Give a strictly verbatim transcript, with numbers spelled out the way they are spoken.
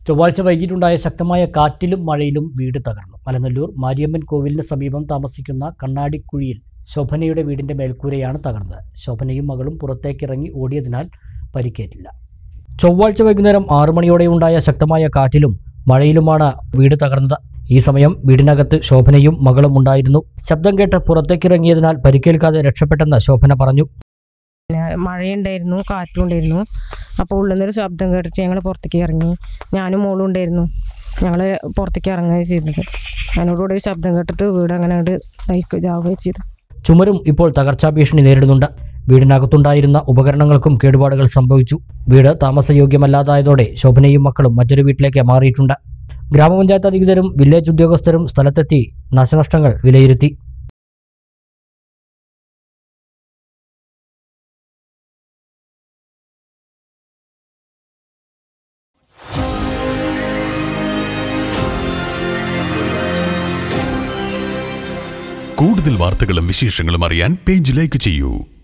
ചൊവ്വാഴ്ച വൈകിട്ടുണ്ടായ ശക്തമായ കാറ്റിലും മഴയിലും വീട് തകർന്നു. മലനല്ലൂർ മാരിയമ്മൻ കോവിലിന് സമീപം താമസിക്കുന്ന കണ്ണാടിക്കുഴിയിൽ ശോഭനയുടെ വീടിന്റെ മേൽക്കൂരയാണ് തകർന്നത്. ശോഭനയും മകളും പുറത്തേക്കിറങ്ങി ഓടിയതിനാൽ പരിക്കേറ്റില്ല. ചൊവ്വാഴ്ച വൈകുന്നേരം ആറു മണിയോടെയുണ്ടായ ശക്തമായ കാറ്റിലും മഴയിലുമാണ് വീട് തകർന്നത്. ഈ സമയം വീടിനകത്ത് ശോഭനയും മകളും ഉണ്ടായിരുന്നു. ശബ്ദം കേട്ട് പുറത്തേക്കിറങ്ങിയതിനാൽ പരിക്കേൽക്കാതെ രക്ഷപ്പെട്ടെന്ന് ശോഭന പറഞ്ഞു. മഴയുണ്ടായിരുന്നു, കാറ്റും ഉണ്ടായിരുന്നു. അപ്പോൾ ഉള്ളിൽ നിന്നൊരു ശബ്ദം കേട്ടിട്ട് ഞങ്ങൾ പുറത്തേക്ക് ഇറങ്ങി. ഞാനും മോളും ഉണ്ടായിരുന്നു. ഞങ്ങൾ പുറത്തേക്ക് ഇറങ്ങുകയാണ് ചെയ്തത്. അതിനോടുകൂടി ഒരു ശബ്ദം കേട്ടിട്ട് വീട് അങ്ങനെ ഇതാവുകയും ചെയ്തു. ചുമരും ഇപ്പോൾ തകർച്ചാ ഭീഷണി നേരിടുന്നുണ്ട്. വീടിനകത്തുണ്ടായിരുന്ന ഉപകരണങ്ങൾക്കും കേടുപാടുകൾ സംഭവിച്ചു. വീട് താമസയോഗ്യമല്ലാതായതോടെ ശോഭനയും മക്കളും മറ്റൊരു വീട്ടിലേക്ക് മാറിയിട്ടുണ്ട്. ഗ്രാമപഞ്ചായത്ത് അധികൃതരും വില്ലേജ് ഉദ്യോഗസ്ഥരും സ്ഥലത്തെത്തി നാശനഷ്ടങ്ങൾ വിലയിരുത്തി. കൂടുതൽ വാർത്തകളും വിശേഷങ്ങളും അറിയാൻ പേജ് ലൈക്ക് ചെയ്യൂ.